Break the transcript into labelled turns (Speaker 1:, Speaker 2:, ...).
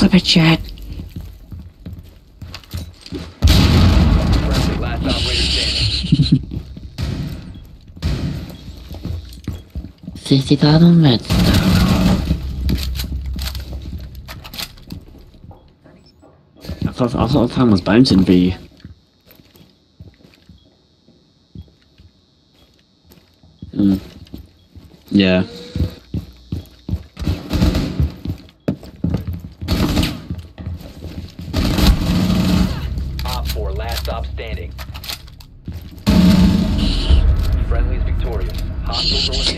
Speaker 1: Stop it, chat.
Speaker 2: Friendly, last operator standing.
Speaker 1: 60,000 meds. I thought time was bouncing V. Yeah.
Speaker 2: Op 4, last stop standing. Friendly's victorious. Hostiles eliminated.